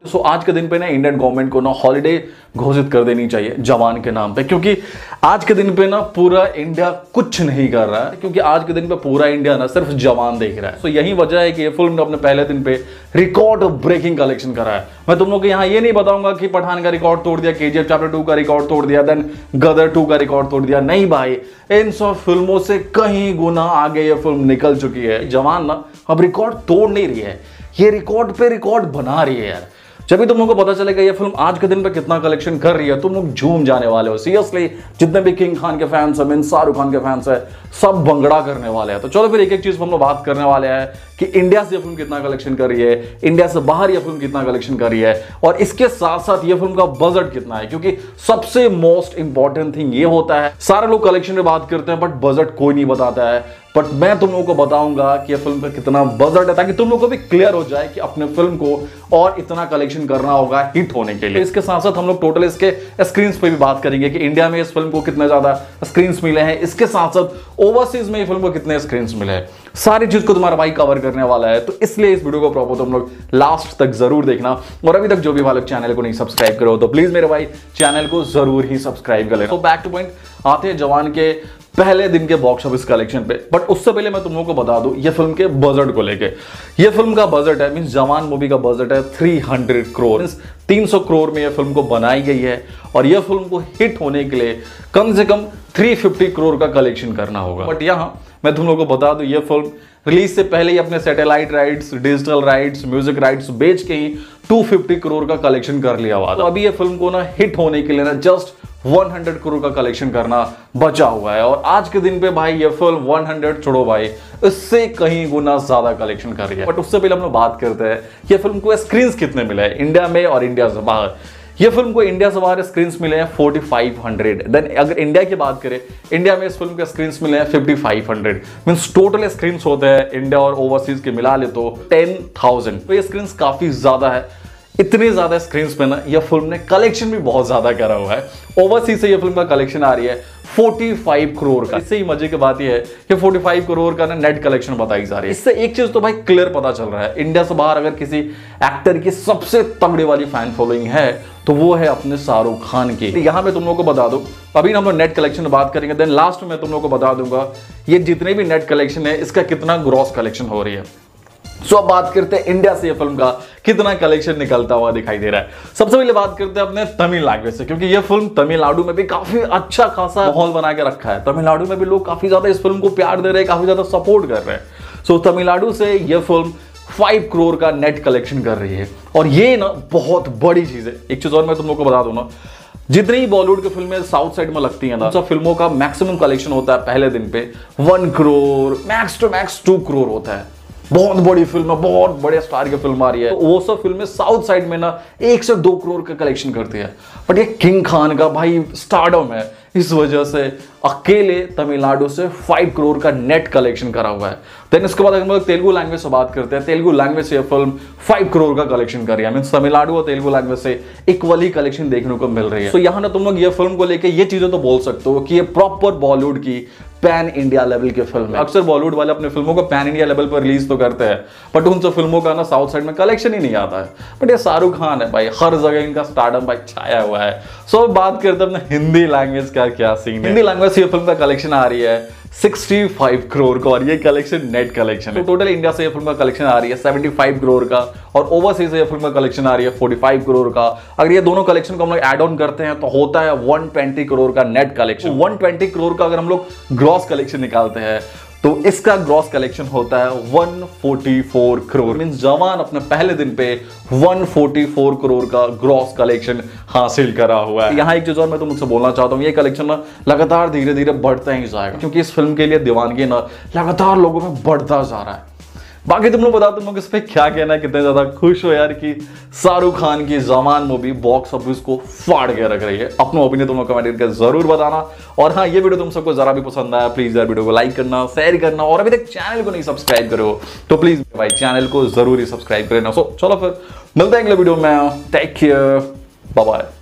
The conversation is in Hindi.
सो आज के दिन पे ना इंडियन गवर्नमेंट को ना हॉलिडे घोषित कर देनी चाहिए जवान के नाम पे, क्योंकि आज के दिन पे ना पूरा इंडिया कुछ नहीं कर रहा है, क्योंकि आज के दिन पे पूरा इंडिया ना सिर्फ जवान देख रहा है। सो यही वजह है कि ये फिल्म ने अपने पहले दिन पे रिकॉर्ड ब्रेकिंग कलेक्शन करा है। मैं तुम लोग को यहाँ ये नहीं बताऊंगा कि पठान का रिकॉर्ड तोड़ दिया, KGF चैप्टर 2 का रिकॉर्ड तोड़ दिया, देन गदर 2 का रिकॉर्ड तोड़ दिया। नहीं भाई, इन सब फिल्मों से कहीं गुना आगे ये फिल्म निकल चुकी है। जवान ना अब रिकॉर्ड तोड़ नहीं रही है, ये रिकॉर्ड पे रिकॉर्ड बना रही है यार। जब भी तुम लोगों को पता चलेगा ये फिल्म आज के दिन पे कितना कलेक्शन कर रही है, तुम लोग झूम जाने वाले हो। सीरियसली जितने भी किंग खान के फैंस हैं, शाहरुख खान के फैंस हैं, सब भंगड़ा करने वाले हैं। तो चलो फिर एक एक चीज हम लोग बात करने वाले हैं कि इंडिया से ये फिल्म कितना कलेक्शन कर रही है, इंडिया से बाहर ये फिल्म कितना कलेक्शन कर रही है, और इसके साथ साथ ये फिल्म का बजट कितना है। क्योंकि सबसे मोस्ट इंपॉर्टेंट थिंग ये होता है, सारे लोग कलेक्शन में बात करते हैं बट बजट कोई नहीं बताता है। बट मैं तुम लोगों को बताऊंगा कि ये फिल्म का कितना बजट है, ताकि तुम लोगों को भी क्लियर हो जाए कि अपने फिल्म को और इतना कलेक्शन करना होगा हिट होने के लिए। इसके साथ साथ हम लोग टोटल इसके स्क्रीन्स पे भी बात करेंगे कि इंडिया में इस फिल्म को कितने ज्यादा स्क्रीन्स मिले हैं, इसके साथ साथ ओवरसीज में ये फिल्म को कितने स्क्रीन्स मिले हैं। सारी चीज को तुम्हारा भाई कवर करने वाला है, तो इसलिए इस वीडियो को प्रॉपर तुम लोग लास्ट तक जरूर देखना। और अभी तक जो भी भाई चैनल को नहीं सब्सक्राइब करो तो प्लीज मेरे भाई चैनल को जरूर ही सब्सक्राइब कर लेना। तो बैक टू पॉइंट आते हैं जवान के पहले दिन के बॉक्स ऑफिस कलेक्शन पे। बट उससे पहले मैं तुम लोगों को बता दूं ये फिल्म के बजट को लेके। ये फिल्म का बजट है, मींस जवान मूवी का बजट है 300 करोड़, मींस 300 करोड़ में ये फिल्म को बनाई गई है। और ये फिल्म को हिट होने के लिए कम से कम 350 करोड़ का कलेक्शन करना होगा। बट यहां मैं तुम लोगों को बता दूं ये फिल्म रिलीज से पहले ही अपने satellite rights, digital rights, music rights बेच के ही 250 करोड़ का कलेक्शन कर लिया हुआ। तो अभी ये फिल्म को ना हिट होने के लिए ना जस्ट 100 करोड़ का कलेक्शन करना बचा हुआ है। और आज के दिन पे भाई ये फिल्म 100 छोड़ो भाई, इससे कहीं गुना ज्यादा कलेक्शन कर रही है। बट उससे पहले हम लोग बात करते हैं ये फिल्म को स्क्रीन्स कितने मिले हैं इंडिया में और इंडिया से बाहर। ये फिल्म को इंडिया से बाहर स्क्रीन्स मिले हैं 4500। देन अगर इंडिया की बात करें, इंडिया में इस फिल्म के स्क्रीन्स मिले हैं 5500। मींस टोटल स्क्रीन्स होते हैं इंडिया और ओवरसीज के मिला ले तो 10,000। तो ये स्क्रीन्स काफी ज्यादा है। इतने ज्यादा स्क्रीन्स पे ना ये फिल्म ने कलेक्शन भी बहुत ज्यादा करा हुआ है। ओवरसीज से ये फिल्म का कलेक्शन आ रही है 45 करोड़ का। इससे ही मजे की बात यह है कि 45 करोड़ का ना नेट कलेक्शन बताई जा रही है। इससे एक चीज तो भाई क्लियर पता चल रहा है, इंडिया से बाहर अगर किसी एक्टर की सबसे तगड़ी वाली फैन फॉलोइंग है तो वो है अपने शाहरुख खान की। यहां पे तुम लोगों को बता दूं, अभी हम लोग नेट कलेक्शन में बात करेंगे, देन लास्ट में तुम लोगों को बता दूंगा ये जितने भी नेट कलेक्शन है इसका कितना ग्रॉस कलेक्शन हो रही है। सो अब बात करते हैं इंडिया से ये फिल्म का कितना कलेक्शन निकलता हुआ दिखाई दे रहा है। सबसे पहले बात करते हैं अपने तमिल लैंग्वेज से, क्योंकि ये फिल्म तमिलनाडु में भी काफी अच्छा खासा माहौल बना के रखा है। तमिलनाडु में भी लोग काफी ज्यादा इस फिल्म को प्यार दे रहे हैं, काफी ज्यादा सपोर्ट कर रहे हैं। सो तमिलनाडु से ये फिल्म 5 करोड़ का नेट कलेक्शन कर रही है, और ये ना बहुत बड़ी चीज है। एक चीज और मैं तुम लोग को बता दूं ना, जितनी बॉलीवुड की फिल्में साउथ साइड में लगती हैं ना, सब फिल्मों का मैक्सिमम कलेक्शन होता है पहले दिन पे 1 crore, max two max 2 crore होता है। बहुत बड़ी फिल्म है, बहुत बड़े स्टार की फिल्म आ रही है, तो वो सब फिल्में साउथ साइड में ना 1 से 2 करोड़ का कलेक्शन करती है। बट ये किंग खान का भाई स्टारडम है, इस वजह से अकेले तमिलनाडु से 5 करोड़ का नेट कलेक्शन करा हुआ है। देन इसके बाद हम लोग तेलुगु लैंग्वेज से बात करते हैं। तेलुगु लैंग्वेज से ये फिल्म 5 करोड़ का कलेक्शन कर रही है। मींस तमिलनाडु और तेलुगु लैंग्वेज से इक्वली कलेक्शन देखने को मिल रही है। तो यहाँ ना तुम लोग ये फिल्म को लेके ये चीजें तो बोल सकते हो कि ये प्रॉपर बॉलीवुड की पैन इंडिया लेवल की फिल्म है। अक्सर बॉलीवुड वाले अपने फिल्मों को पैन इंडिया लेवल पर रिलीज तो करते हैं, बट उन सब फिल्मों का ना साउथ साइड में कलेक्शन ही नहीं आता है। बट ये शाहरुख खान है भाई, हर जगह इनका स्टारडम भाई छाया हुआ है। सो बात करते हैं अपने हिंदी लैंग्वेज का क्या सीन है। हिंदी लैंग्वेज से ये फिल्म का कलेक्शन आ रही है 65 करोड़ का, और ये कलेक्शन नेट कलेक्शन है। तो टोटल इंडिया से ये फिल्म का कलेक्शन आ रही है 75 करोड़ का, और ओवरसीज से ये फिल्म का कलेक्शन आ रही है 45 करोड़ का। अगर ये दोनों कलेक्शन को हम लोग ऐड ऑन करते हैं तो होता है 120 करोड़ का नेट कलेक्शन। 120 करोड़ का अगर हम लोग ग्रॉस कलेक्शन निकालते हैं तो इसका ग्रॉस कलेक्शन होता है 144 करोड़। मींस जवान अपने पहले दिन पे 144 करोड़ का ग्रॉस कलेक्शन हासिल करा हुआ है। यहाँ एक चीज और मैं तो मुझसे बोलना चाहता हूँ, ये कलेक्शन ना लगातार धीरे धीरे बढ़ता ही जाएगा, क्योंकि इस फिल्म के लिए दीवानगी ना लगातार लोगों में बढ़ता जा रहा है। बाकी तुम लोग बता, तुम लोग इस पे क्या कहना है, कितने ज्यादा खुश हो यार कि शाहरुख खान की जवान मूवी बॉक्स ऑफिस को फाड़ के रख रही है। अपना ओपिनियन तुम लोग कमेंट करके जरूर बताना। और हाँ, ये वीडियो तुम सबको जरा भी पसंद आया प्लीज यार वीडियो को लाइक करना, शेयर करना, और अभी तक चैनल को नहीं सब्सक्राइब करो तो प्लीज भाई चैनल को जरूर ही सब्सक्राइब करना। सो चलो फिर मिलते हैं अगले वीडियो में। Take care, bye bye.